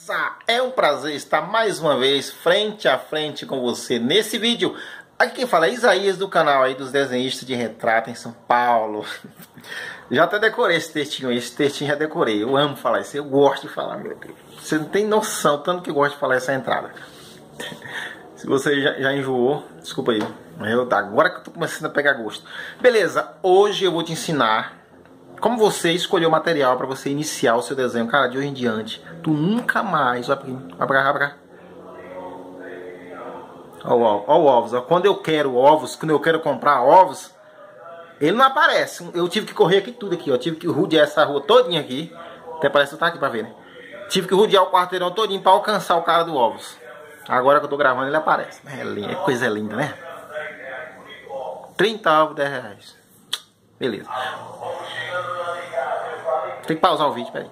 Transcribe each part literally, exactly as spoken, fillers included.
É um prazer estar mais uma vez frente a frente com você nesse vídeo. Aqui quem fala é Isaías, do canal aí dos desenhistas de retrato em São Paulo. Já até decorei esse textinho aí, esse textinho já decorei. Eu amo falar isso, eu gosto de falar, meu Deus. Você não tem noção tanto que eu gosto de falar essa entrada. Se você já, já enjoou, desculpa aí. Eu, agora que eu tô começando a pegar gosto. Beleza, hoje eu vou te ensinar como você escolher o material para você iniciar o seu desenho. Cara, de hoje em diante, tu nunca mais... Vai pra cá, vai pra cá, vai pra cá. Ó, ó, ó, ovos. Ó. Quando eu quero ovos, quando eu quero comprar ovos, ele não aparece. Eu tive que correr aqui tudo aqui, ó. Tive que rodear essa rua todinha aqui. Até parece que tá aqui pra ver, né? Tive que rodear o quarteirão todinho pra alcançar o cara do ovos. Agora que eu tô gravando, ele aparece. É, lindo, é coisa linda, né? trinta ovos, dez reais. Beleza. Tem que pausar o vídeo, peraí.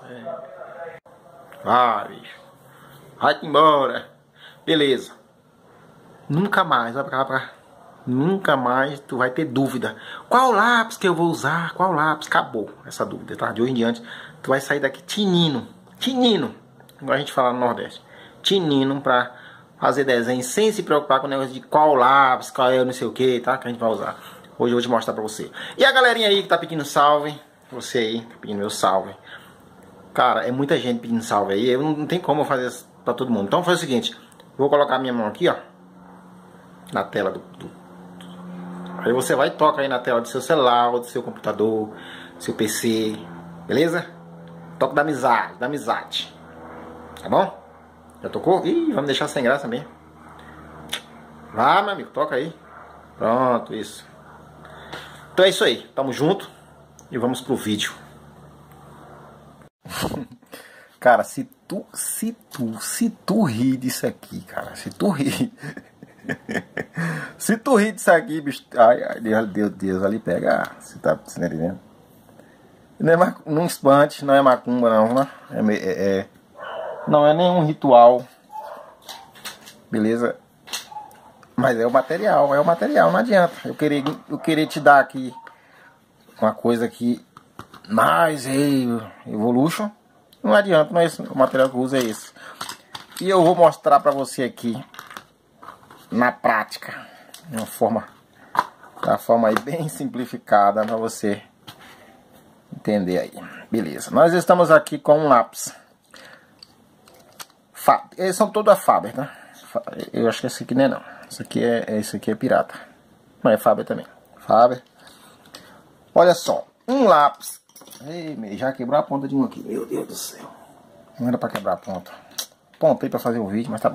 Vai, bicho. Vai-te embora. Beleza. Nunca mais, vai pra cá, pra cá. Nunca mais tu vai ter dúvida. Qual lápis que eu vou usar? Qual lápis? Acabou essa dúvida, tá? De hoje em diante, tu vai sair daqui tinino. Tinino. Igual a gente fala no Nordeste. Tinino pra fazer desenho sem se preocupar com o negócio de qual lápis, qual é não sei o que, tá? Que a gente vai usar. Hoje eu vou te mostrar pra você. E a galerinha aí que tá pedindo salve. Você aí, tá pedindo meu salve. Cara, é muita gente pedindo salve aí. Eu não, não tem como eu fazer isso pra todo mundo. Então faz o seguinte. Vou colocar a minha mão aqui, ó. Na tela do, do... Aí você vai e toca aí na tela do seu celular, ou do seu computador, seu P C. Beleza? Toca da amizade, da amizade. Tá bom? Já tocou? Ih, vamos deixar sem graça mesmo. Vai, meu amigo, toca aí. Pronto, isso. Então é isso aí. Tamo junto. E vamos pro vídeo. Cara, se tu, se tu, se tu rir disso aqui, cara, se tu rir, se tu rir disso aqui, bicho, ai, ai, Deus, Deus, Deus, ali pega, você tá entendendo? Não é, não espante, não é macumba não, né? É, é, é, não é nenhum ritual, beleza? Mas é o material, é o material, não adianta. Eu querer, eu querer te dar aqui uma coisa que mais Evolution, não adianta, mas o material que eu uso é esse. E eu vou mostrar pra você aqui na prática, de uma forma, da forma aí bem simplificada pra você entender aí. Beleza, nós estamos aqui com um lápis. Fa Eles são todos a Faber, tá? Eu acho que esse aqui não é não. Esse aqui é, esse aqui é pirata. Mas é Faber também. Faber. Olha só, um lápis. Ei, já quebrou a ponta de um aqui. Meu Deus do céu. Não era pra quebrar a ponta. Pontei pra fazer o vídeo, mas tá bom.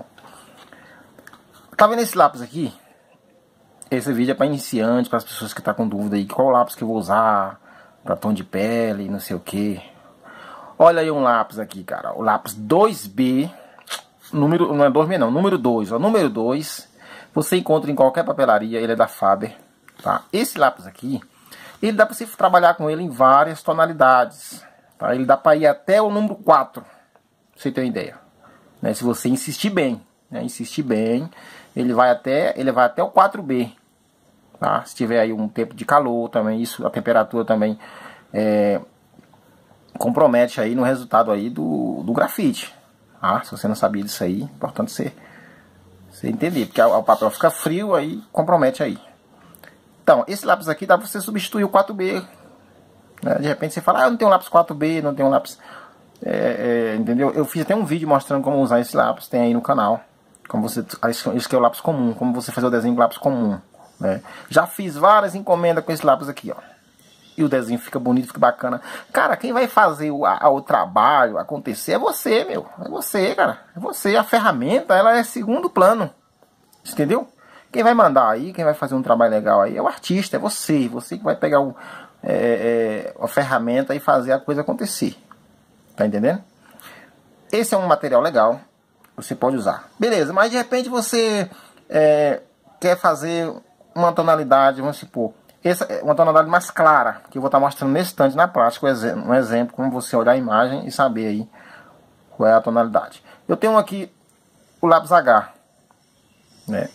Tá vendo esse lápis aqui? Esse vídeo é pra iniciante, para as pessoas que tá com dúvida aí. Qual lápis que eu vou usar? Pra tom de pele, não sei o que. Olha aí um lápis aqui, cara. O lápis dois B. Número, não é dois B não, número dois. Ó, número dois. Você encontra em qualquer papelaria. Ele é da Faber, tá? Esse lápis aqui, ele dá para você trabalhar com ele em várias tonalidades, tá? Ele dá para ir até o número quatro, pra você ter uma ideia, né? Se você insistir bem, né? Insistir bem, ele vai até, ele vai até o quatro B, tá? Se tiver aí um tempo de calor também, isso, a temperatura também é, compromete aí no resultado aí do, do grafite, tá? Se você não sabia disso aí, é importante você, você entender, porque o papel fica frio, aí compromete aí. Então, esse lápis aqui dá pra você substituir o quatro B, né? De repente você fala, ah, eu não tenho um lápis quatro B, não tenho um lápis... É, é, entendeu? Eu fiz até um vídeo mostrando como usar esse lápis, tem aí no canal. Como você, isso que é o lápis comum, como você fazer o desenho com lápis comum, né? Já fiz várias encomendas com esse lápis aqui, ó. E o desenho fica bonito, fica bacana. Cara, quem vai fazer o, a, o trabalho acontecer é você, meu. É você, cara. É você. A ferramenta, ela é segundo plano. Entendeu? Quem vai mandar aí, quem vai fazer um trabalho legal aí é o artista, é você. Você que vai pegar o, é, é, a ferramenta e fazer a coisa acontecer. Tá entendendo? Esse é um material legal, você pode usar. Beleza, mas de repente você é, quer fazer uma tonalidade, vamos supor, essa é uma tonalidade mais clara, que eu vou estar mostrando nesse instante na prática, um exemplo, como você olhar a imagem e saber aí qual é a tonalidade. Eu tenho aqui o lápis H, né?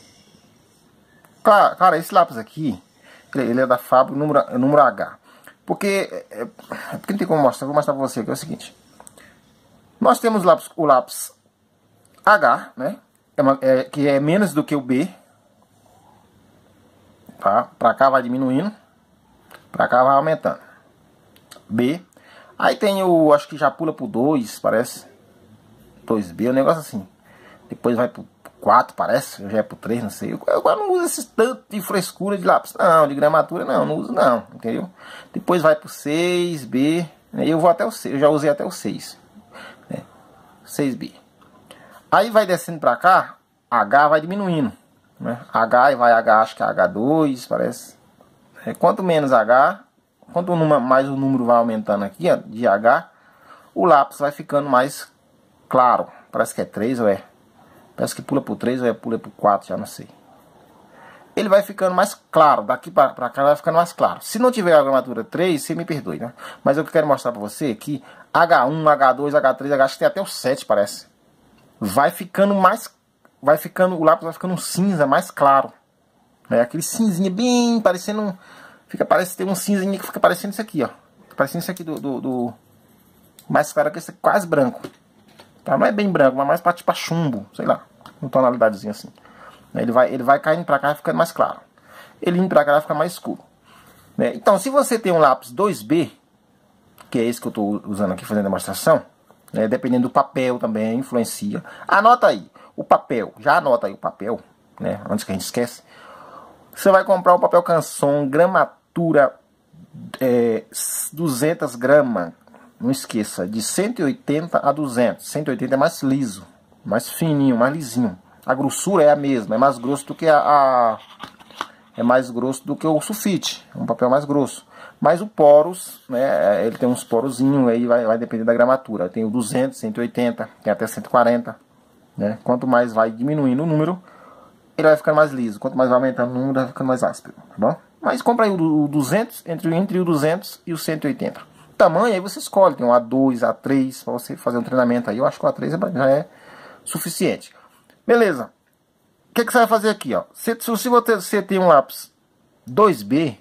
Cara, cara, esse lápis aqui, ele é da Faber, número, número H. Porque, é, porque não tem como mostrar, vou mostrar pra você, que é o seguinte. Nós temos lápis, o lápis H, né? É uma, é, que é menos do que o B. Tá? Pra cá vai diminuindo. Pra cá vai aumentando. B. Aí tem o, acho que já pula pro dois, parece. dois B, um negócio assim. Depois vai pro quatro, parece. Já é pro três, não sei. Eu, eu não uso esse tanto de frescura de lápis. Não, de gramatura não, não uso não. Entendeu? Depois vai pro seis B. Eu vou até o seis. Eu já usei até o seis. Né? seis B. Aí vai descendo pra cá. H vai diminuindo. Né? H e vai H, acho que é H dois, parece. É, quanto menos H, quanto mais o número vai aumentando aqui, ó, de H, o lápis vai ficando mais claro. Parece que é três ou é. Parece que pula pro três ou é pula pro quatro, já não sei. Ele vai ficando mais claro. Daqui pra, pra cá vai ficando mais claro. Se não tiver a gramatura três, você me perdoe, né? Mas eu quero mostrar pra você é que H um, H dois, H três, H, acho que tem até o sete, parece. Vai ficando mais. Vai ficando. O lápis vai ficando um cinza mais claro. É aquele cinzinha bem parecendo. Um, fica parece ter um cinzinha que fica parecendo isso aqui, ó. Parecendo isso aqui do. do, do mais claro que esse, quase branco. Tá? Não é bem branco, mas mais pra tipo chumbo, sei lá. Uma tonalidadezinha assim. Ele vai, ele vai caindo pra cá e ficando mais claro. Ele indo pra cá vai ficar mais escuro. Né? Então, se você tem um lápis dois B, que é esse que eu tô usando aqui fazendo a demonstração, né? Dependendo do papel também, influencia. Anota aí, o papel, já anota aí o papel, né? Antes que a gente esquece. Você vai comprar um papel Canson, gramatura é, duzentas gramas. Não esqueça, de cento e oitenta a duzentos. cento e oitenta é mais liso, mais fininho, mais lisinho. A grossura é a mesma, é mais grosso do que a, a é mais grosso do que o sulfite, um papel mais grosso. Mas o poros, né, ele tem uns porozinhos, aí vai, vai depender da gramatura. Tem o duzentos, cento e oitenta, tem até cento e quarenta, né? Quanto mais vai diminuindo o número, ele vai ficando mais liso. Quanto mais vai aumentando o número, vai ficando mais áspero, tá bom? Mas compra aí o duzentos, entre, entre o duzentos e o cento e oitenta. Tamanho aí você escolhe, tem um A dois, A três, para você fazer um treinamento aí. Eu acho que o A três já é suficiente. Beleza. O que, que você vai fazer aqui, ó? Se, se você tem um lápis dois B,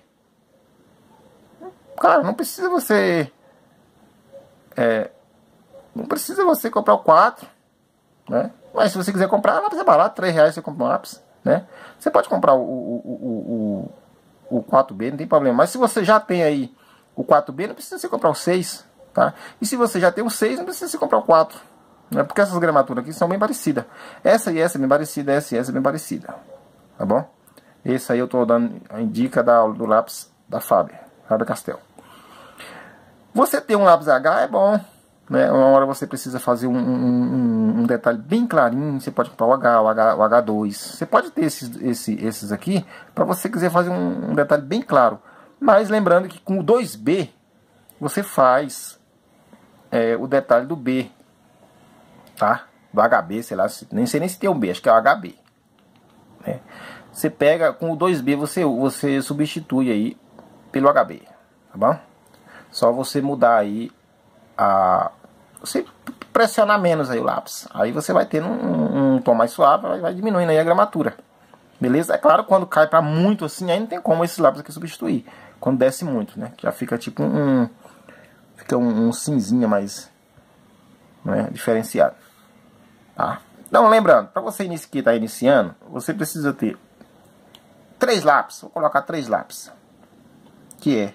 cara, não precisa você é, não precisa você comprar o quatro, né? Mas se você quiser comprar, lápis é barato, três reais você compra um lápis, né? Você pode comprar o, o, o, o, o quatro B, não tem problema. Mas se você já tem aí o quatro B, não precisa você comprar o seis, tá? E se você já tem o seis, não precisa você comprar o quatro, né? Porque essas gramaturas aqui são bem parecidas. Essa e essa é bem parecida, essa e essa é bem parecida, tá bom? Esse aí eu tô dando a dica da, do lápis da Faber, Faber-Castell. Você ter um lápis H é bom, né? Uma hora você precisa fazer um, um, um detalhe bem clarinho, você pode comprar o H, o, H, o H dois. Você pode ter esses, esse, esses aqui para você quiser fazer um, um detalhe bem claro. Mas lembrando que com o dois B você faz é, o detalhe do B, tá? Do H B, sei lá, nem sei nem se tem um B, acho que é o H B, né? Você pega com o dois B, você, você substitui aí pelo H B, tá bom? Só você mudar aí a... Você pressionar menos aí o lápis. Aí você vai ter um, um tom mais suave, vai, vai diminuindo aí a gramatura. Beleza? É claro, quando cai pra muito assim, aí não tem como esse lápis aqui substituir. Quando desce muito, né? Já fica tipo um... Fica um, um cinzinha mais... Né? Diferenciado. Tá? Então, lembrando, para você que está iniciando, você precisa ter três lápis. Vou colocar três lápis. Que é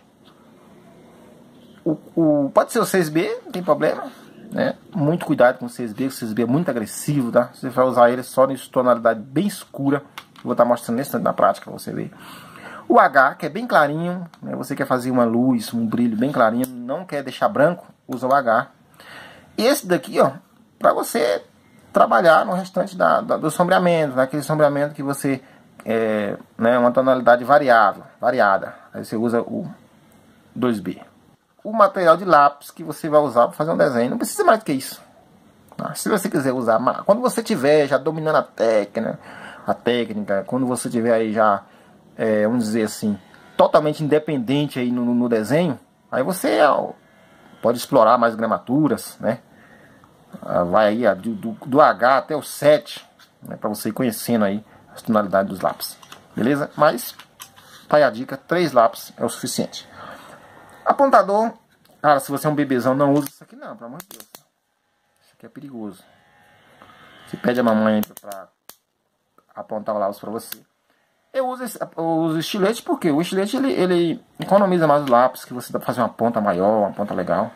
o, o, pode ser o seis B, não tem problema, né? Muito cuidado com o seis B, o seis B é muito agressivo, tá? Você vai usar ele só em tonalidade bem escura. Vou estar mostrando nesse na prática para você ver. O H, que é bem clarinho, né? Você quer fazer uma luz, um brilho bem clarinho, não quer deixar branco, usa o H. E esse daqui, ó, para você trabalhar no restante da, da, do sombreamento, naquele sombreamento que você é, né, uma tonalidade variável, variada. Aí você usa o dois B. O material de lápis que você vai usar para fazer um desenho, não precisa mais do que isso. Tá? Se você quiser usar, quando você tiver já dominando a técnica, a técnica, quando você tiver aí já, é, vamos dizer assim, totalmente independente aí no, no desenho, aí você ó, pode explorar mais gramaturas, né? Vai aí ó, do, do, do H até o sete, né, para você ir conhecendo aí as tonalidades dos lápis, beleza? Mas, tá aí a dica, três lápis é o suficiente. Apontador, cara, se você é um bebezão, não usa isso aqui não, pelo amor de Deus. aqui é perigoso. Você pede a mamãe pra apontar o lápis pra você. Eu uso, esse, eu uso estilete porque o estilete ele, ele economiza mais o lápis, que você dá pra fazer uma ponta maior, uma ponta legal.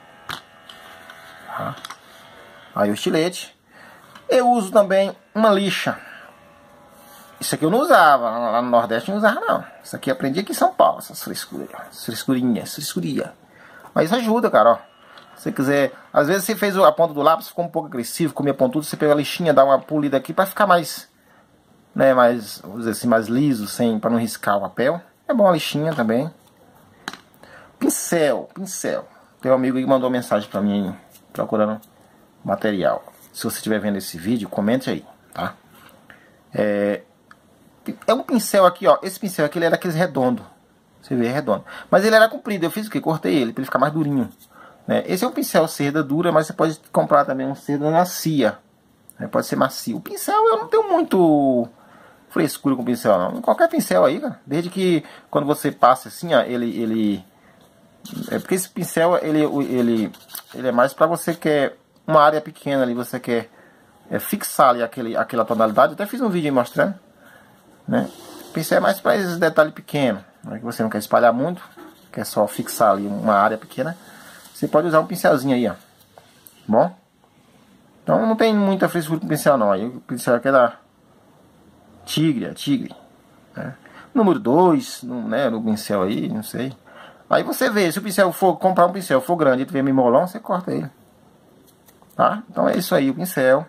Tá? Aí o estilete. Eu uso também uma lixa. Isso aqui eu não usava, lá no Nordeste eu não usava não. Isso aqui eu aprendi aqui em São Paulo, essas frescuras, essas frescurinhas, frescuria. Mas isso ajuda, cara, ó. Se você quiser, às vezes você fez a ponta do lápis, ficou um pouco agressivo, comia pontudo, você pega a lixinha, dá uma polida aqui pra ficar mais, né, mais, vamos dizer assim, mais liso, sem, pra não riscar o papel. É bom a lixinha também. Pincel, pincel. Tem um amigo aí que mandou uma mensagem pra mim aí, procurando material. Se você estiver vendo esse vídeo, comente aí, tá? É, é um pincel aqui, ó. Esse pincel aqui, ele era aqueles redondo. Você vê, é redondo. Mas ele era comprido, eu fiz o que? Cortei ele, pra ele ficar mais durinho. Né? Esse é um pincel cerda dura, mas você pode comprar também um cerda macia. Né? Pode ser macio. O pincel, eu não tenho muito frescura com pincel, não. Qualquer pincel aí, cara. Desde que quando você passa assim, ó, ele... ele é porque esse pincel, ele, ele, ele é mais pra você que quer uma área pequena ali, você quer é, fixar ali aquele, aquela tonalidade. Eu até fiz um vídeo aí mostrando. Né? O pincel é mais para esses detalhes pequenos, né? Que você não quer espalhar muito, quer só fixar ali uma área pequena. Você pode usar um pincelzinho aí, ó. Bom? Então não tem muita frescura com o pincel não. Aí o pincel aqui é da Tigre, Tigre. Né? Número dois, né, no pincel aí, não sei. Aí você vê, se o pincel for, comprar um pincel for grande e tiver mimolão, você corta ele. Tá? Então é isso aí, o pincel.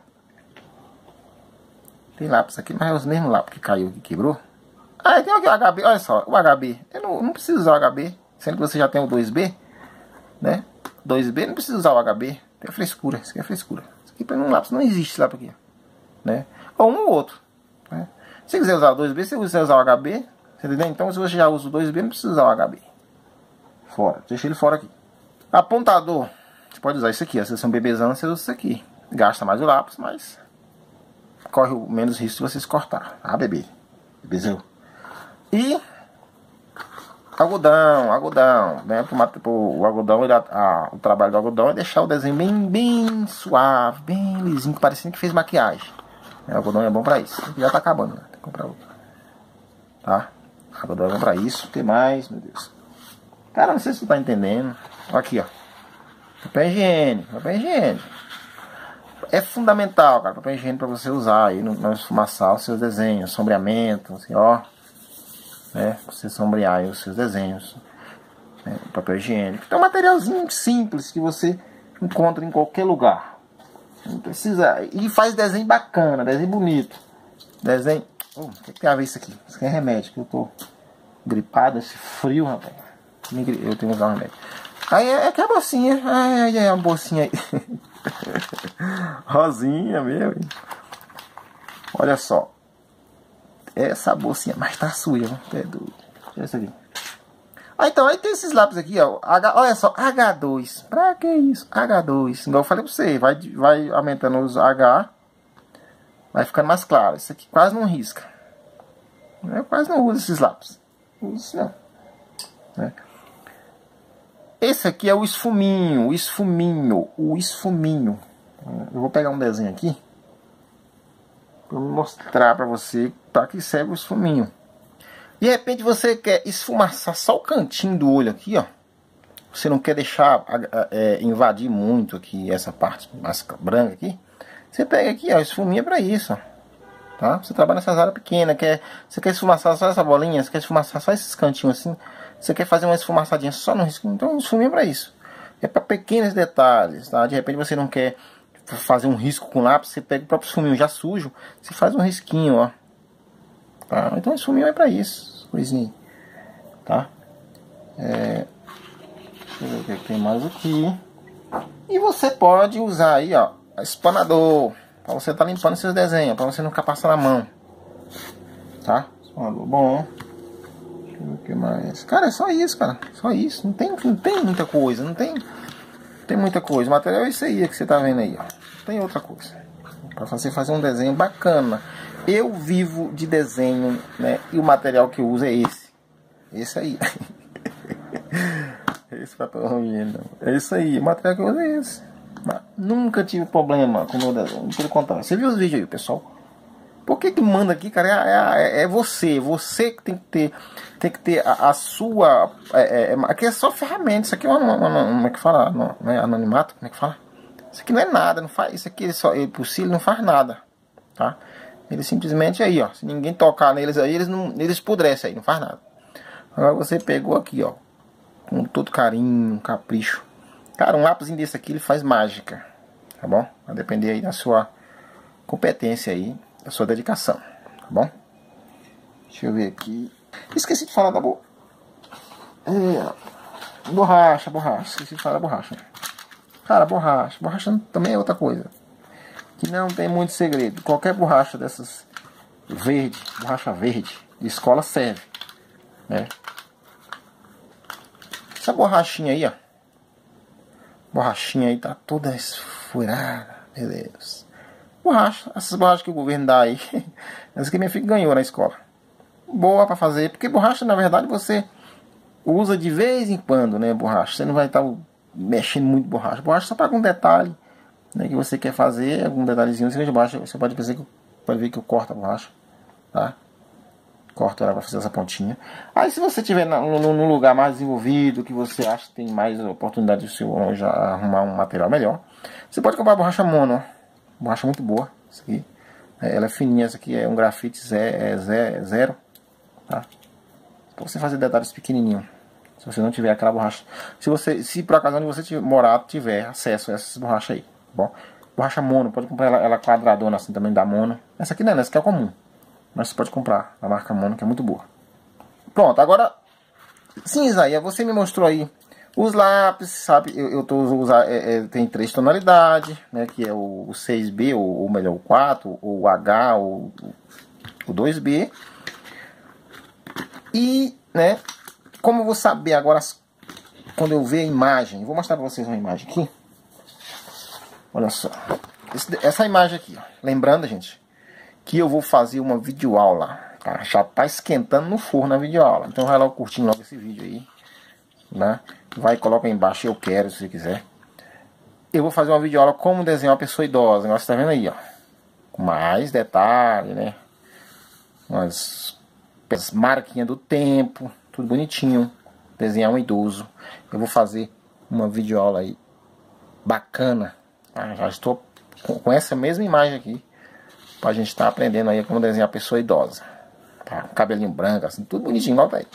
Tem lápis aqui, mas é os mesmos lápis que caiu, que quebrou. Ah, tem aqui o H B, olha só, o H B. Eu não, não preciso usar o H B, sendo que você já tem o dois B, né? dois B, não precisa usar o H B. Tem frescura, isso aqui é frescura. Isso aqui para um lápis, não existe esse lápis aqui, né? Ou um ou outro, né? Se quiser usar o dois B, você usa usar o H B, você entendeu? Então se você já usa o dois B, não precisa usar o H B. Fora, deixa ele fora aqui. Apontador, você pode usar isso aqui, ó. Se você é um bebezão, você usa isso aqui. Gasta mais o lápis, mas corre o menos risco de vocês cortar. Ah, bebê. Bebezão. E algodão, algodão. Né? Pro, pro, o algodão, ele, a, o trabalho do algodão é deixar o desenho bem, bem suave, bem lisinho, parecendo que fez maquiagem. O algodão é bom pra isso. Já tá acabando, né? Tem que comprar outro. Tá? O algodão é bom pra isso. O que mais, meu Deus? Cara, não sei se tu tá entendendo. Aqui, ó. Papel higiênico, papel higiênico. É fundamental, cara, papel higiênico para você usar aí no, no esfumaçar os seus desenhos, sombreamento, assim, ó, né, pra você sombrear aí os seus desenhos, né, papel higiênico. Então, um materialzinho simples que você encontra em qualquer lugar. Não precisa, e faz desenho bacana, desenho bonito, desenho. Oh, o que, que tem a ver isso aqui? Isso aqui é remédio, que eu tô gripado, esse frio, rapaz. Eu tenho que usar um remédio. Aí é, é que é a bolsinha, ai, é uma bolsinha aí. Rosinha, meu. Olha só. Essa bolsinha, mas tá suja, né? É doido. Deixa isso aqui. Ah, então, aí tem esses lápis aqui, ó. H, olha só, H dois. Pra que isso? H dois. Igual eu falei pra você, vai, vai aumentando os H. Vai ficando mais claro. Isso aqui quase não risca. Eu quase não uso esses lápis. Não uso isso não. Né? Esse aqui é o esfuminho, o esfuminho, o esfuminho. Eu vou pegar um desenho aqui para mostrar para você para que serve o esfuminho. De repente você quer esfumaçar só o cantinho do olho aqui, ó. Você não quer deixar é, invadir muito aqui essa parte mais branca aqui. Você pega aqui, ó, esfuminha para isso, ó. Tá? Você trabalha nessas áreas pequenas, quer, você quer esfumaçar só essa bolinha, você quer esfumaçar só esses cantinhos assim. Você quer fazer uma esfumaçadinha só no risco, então um esfuminho é para isso. É para pequenos detalhes, tá? De repente você não quer fazer um risco com lápis, você pega o próprio esfuminho já sujo, você faz um risquinho, ó. Tá? Então o esfuminho é para isso, coisinha, tá? É... Deixa eu ver o que, é que tem mais aqui. E você pode usar aí, ó, espanador, para você estar tá limpando seus desenhos, para você não ficar passando a mão, tá? Espanador bom. O que mais? Cara, é só isso, cara. Só isso. Não tem, não tem muita coisa. Não tem, não tem muita coisa. O material é isso aí que você tá vendo aí, ó. Não tem outra coisa. Pra você fazer um desenho bacana. Eu vivo de desenho, né? E o material que eu uso é esse. Esse aí. Esse papel não. É isso aí. O material que eu uso é esse. Nunca tive problema com o meu desenho, pelo contrário. Você viu os vídeos aí, pessoal? Por que que manda aqui, cara? É, é, é você, você que tem que ter, tem que ter a, a sua, é, é, aqui é só ferramenta. Isso aqui é uma, uma, uma, como é que fala? Não, não é anonimato, como é que fala? Isso aqui não é nada, não faz, isso aqui ele só, ele por si ele não faz nada, tá? Ele simplesmente aí, ó, se ninguém tocar neles aí, eles não, eles pudrecem aí, não faz nada. Agora você pegou aqui, ó, com todo carinho, capricho. Cara, um lápis desse aqui ele faz mágica, tá bom? Vai depender aí da sua competência aí, da sua dedicação, tá bom? Deixa eu ver aqui. Esqueci de falar da bo... é, borracha, borracha. Esqueci de falar da borracha. Cara, borracha. Borracha também é outra coisa. Que não tem muito segredo. Qualquer borracha dessas verde, borracha verde, de escola serve, né? Essa borrachinha aí, ó. Borrachinha aí tá toda esfurada. Meu Deus. Borracha. Essas borrachas que o governo dá aí. Essa que minha filha ganhou na escola. Boa pra fazer. Porque borracha, na verdade, você usa de vez em quando, né? Borracha. Você não vai estar mexendo muito borracha. Borracha só para algum detalhe, né, que você quer fazer. Algum detalhezinho. Você, de borracha, você pode pensar que pode ver que eu corto a borracha. Tá? Corto ela para fazer essa pontinha. Aí se você tiver num lugar mais desenvolvido, que você acha que tem mais oportunidade de você já arrumar um material melhor, você pode comprar borracha mono, ó. Borracha muito boa. Isso aqui. Ela é fininha, essa aqui é um grafite zero, tá? Pra você fazer detalhes pequenininhos. Se você não tiver aquela borracha, se você, se por acaso onde você tiver, morar tiver acesso a essas borrachas aí, tá bom? Borracha mono, pode comprar ela, ela quadradona assim também da mono. Essa aqui não é, essa aqui é comum, mas você pode comprar a marca mono, que é muito boa. Pronto, agora cinza aí, você me mostrou aí os lápis, sabe? Eu, eu tô usando, é, é, tem três tonalidades, né? Que é o, o seis B, ou, ou melhor, o quatro, ou o H, ou o dois B. E, né? Como eu vou saber agora, quando eu ver a imagem, vou mostrar pra vocês uma imagem aqui. Olha só. Esse, essa imagem aqui, ó. Lembrando, gente, que eu vou fazer uma videoaula, tá? Já tá esquentando no forno a videoaula. Então vai lá curtindo logo esse vídeo aí, né? Vai e coloca aí embaixo, eu quero, se você quiser. Eu vou fazer uma videoaula como desenhar uma pessoa idosa. Você tá vendo aí, ó. Com mais detalhe, né? Umas marquinhas do tempo, tudo bonitinho. Desenhar um idoso. Eu vou fazer uma videoaula aí bacana. Tá? Já estou com essa mesma imagem aqui, pra gente estar tá aprendendo aí como desenhar a pessoa idosa, tá? Cabelinho branco, assim, tudo bonitinho, igual tá aí.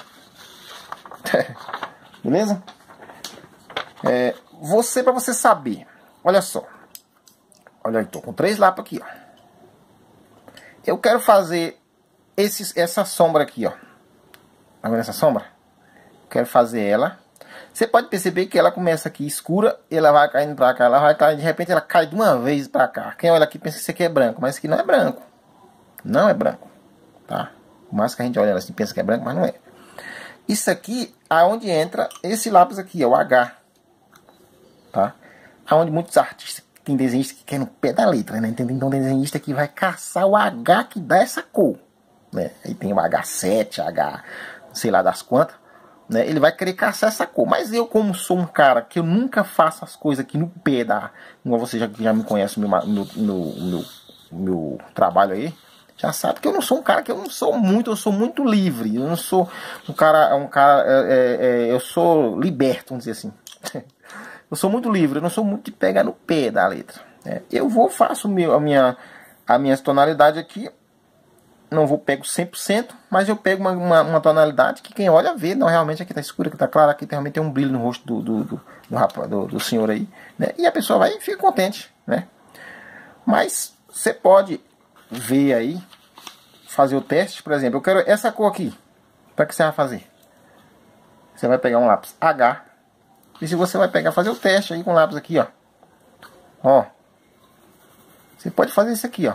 Beleza? É, você, pra você saber, olha só. Olha aí, tô com três lápis aqui, ó. Eu quero fazer esse, essa sombra aqui, ó. Tá vendo essa sombra? Quero fazer ela. Você pode perceber que ela começa aqui escura, e ela vai caindo pra cá, ela vai cair, de repente ela cai de uma vez pra cá. Quem olha aqui pensa que isso aqui é branco, mas isso aqui não é branco. Não é branco, tá? Por mais que a gente olhe assim, pensa que é branco, mas não é. Isso aqui, aonde entra esse lápis aqui, é o H, tá? Aonde muitos artistas, tem desenhistas que querem no pé da letra, né? Então tem desenhista que vai caçar o H que dá essa cor, né? Aí tem o H sete, H, sei lá das quantas. Né, ele vai querer caçar essa cor. Mas eu, como sou um cara que eu nunca faço as coisas aqui no pé da... Como você já, já me conhece no meu, no, no, no meu trabalho aí, já sabe que eu não sou um cara que eu não sou muito, eu sou muito livre. Eu não sou um cara... Um cara é, é, eu sou liberto, vamos dizer assim. Eu sou muito livre, eu não sou muito de pegar no pé da letra. Né. Eu vou, faço meu, a minha, a minha tonalidade aqui. Não vou pego cem por cento, mas eu pego uma, uma, uma tonalidade que quem olha vê, não, realmente aqui tá escuro, aqui tá claro, aqui realmente tem um brilho no rosto do, do, do, do, rapaz, do, do senhor aí, né? E a pessoa vai e fica contente, né? Mas você pode ver aí, fazer o teste, por exemplo, eu quero essa cor aqui, para que você vai fazer? Você vai pegar um lápis H, e se você vai pegar, fazer o teste aí com o lápis aqui, ó, ó, você pode fazer isso aqui, ó.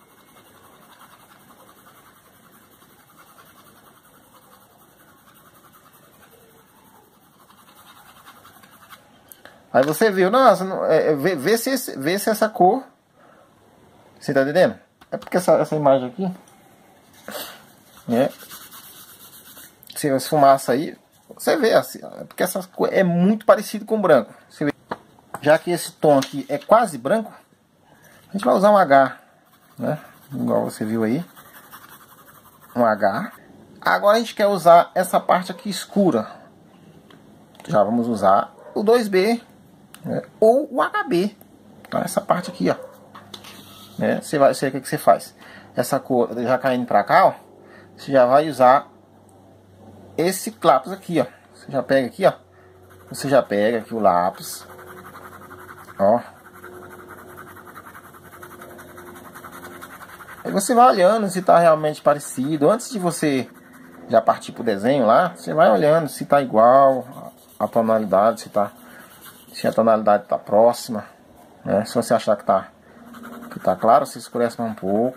Aí você viu, nossa, é, vê, vê, se, vê se essa cor, você tá entendendo? É porque essa, essa imagem aqui, né, se esfumaça aí, você vê assim, é porque essa cor é muito parecido com o branco. Você vê. já que esse tom aqui é quase branco, a gente vai usar um H, né? Igual você viu aí. Um H. Agora a gente quer usar essa parte aqui escura. Já vamos usar o dois B, né? Ou o H B. Tá? Essa parte aqui, ó. Né? Você vai, você, o que, que você faz? Essa cor já caindo pra cá, ó. Você já vai usar esse lápis aqui, ó. Você já pega aqui, ó. Você já pega aqui o lápis. Ó. Aí você vai olhando se tá realmente parecido. Antes de você já partir pro desenho lá, você vai olhando se tá igual a tonalidade, se tá, se a tonalidade tá próxima, né? Se você achar que tá que tá claro, você escurece mais um pouco,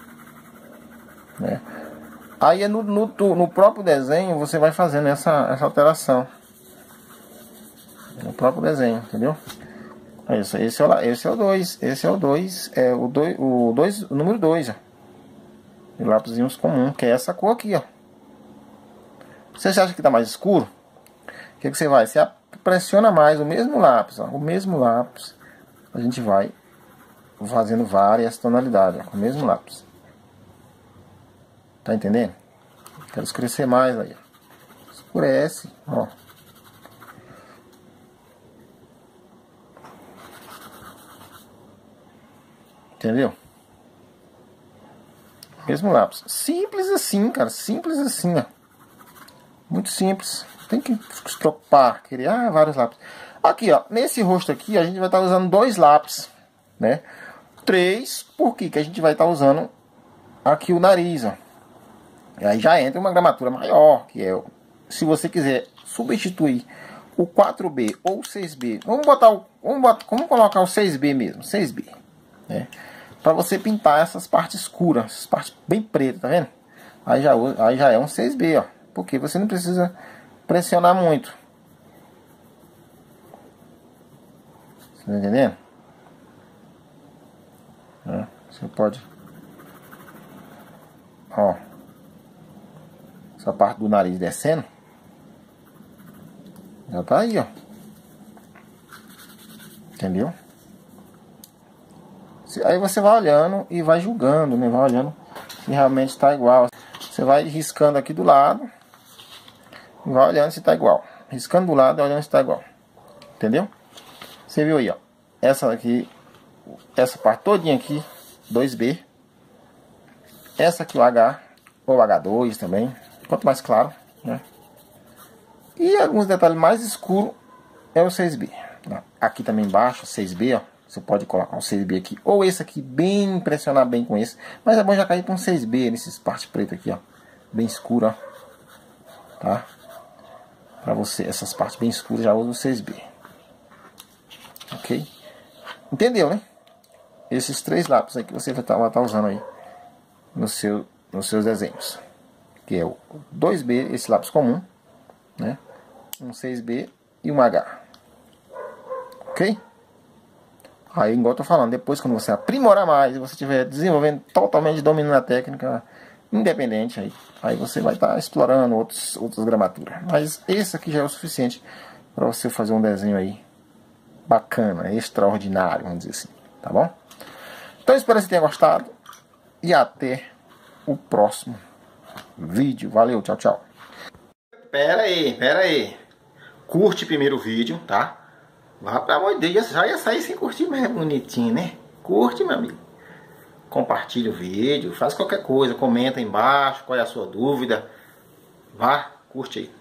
né? Aí no, no, no próprio desenho você vai fazendo essa, essa alteração no próprio desenho, entendeu? Isso, esse é o esse é o dois, esse é o dois, é o dois, o dois, o número dois, ó. E lápisinhos comum, que é essa cor aqui, ó. Você acha que tá mais escuro? O que que você vai? Você pressiona mais o mesmo lápis, ó, o mesmo lápis. A gente vai fazendo várias tonalidades, ó, com o mesmo lápis. Tá entendendo? Quero escurecer mais aí, ó. Escurece, ó. Entendeu? Mesmo lápis. Simples assim, cara. Simples assim, ó. Muito simples. Tem que se preocupar, querer ah, vários lápis. Aqui, ó. Nesse rosto aqui, a gente vai estar usando dois lápis, né? Três, por quê? Que a gente vai estar usando aqui o nariz, ó. E aí já entra uma gramatura maior, que é, se você quiser substituir o quatro B ou o seis B, vamos botar o, vamos, botar, vamos colocar o seis B mesmo, seis B, né? Para você pintar essas partes escuras, essas partes bem pretas, tá vendo? Aí já, aí já é um seis B, ó, porque você não precisa pressionar muito. Você tá entendendo? É, você pode, ó, essa parte do nariz descendo, já tá aí, ó. Entendeu? Aí você vai olhando e vai julgando, né? Vai olhando se realmente está igual. Você vai riscando aqui do lado e vai olhando se está igual. Riscando do lado e olhando se está igual. Entendeu? Você viu aí, ó. Essa aqui, essa parte todinha aqui, dois B. Essa aqui o H, ou H dois também. Quanto mais claro, né? E alguns detalhes mais escuros é o seis B. Aqui também embaixo, seis B, ó. Você pode colocar um seis B aqui, ou esse aqui, bem impressionar bem com esse. Mas é bom já cair para um seis B, nesses partes pretas aqui, ó. Bem escura, ó. Tá? Para você, essas partes bem escuras, já usa o seis B. Ok? Entendeu, né? Esses três lápis aí que você vai estar tá usando aí no seu, nos seus desenhos. Que é o dois B, esse lápis comum, né? Um seis B e um H. Ok? Aí, igual eu tô falando, depois quando você aprimorar mais e você estiver desenvolvendo totalmente, dominando a técnica independente, aí, aí você vai estar tá explorando outros, outras gramaturas. Mas esse aqui já é o suficiente para você fazer um desenho aí bacana, extraordinário, vamos dizer assim, tá bom? Então espero que você tenha gostado e até o próximo vídeo. Valeu, tchau, tchau. Pera aí, pera aí. Curte primeiro o vídeo, tá? Vá, pelo amor de Deus, já ia sair sem curtir, mas é bonitinho, né? Curte, meu amigo. Compartilha o vídeo, faz qualquer coisa, comenta aí embaixo qual é a sua dúvida. Vá, curte aí.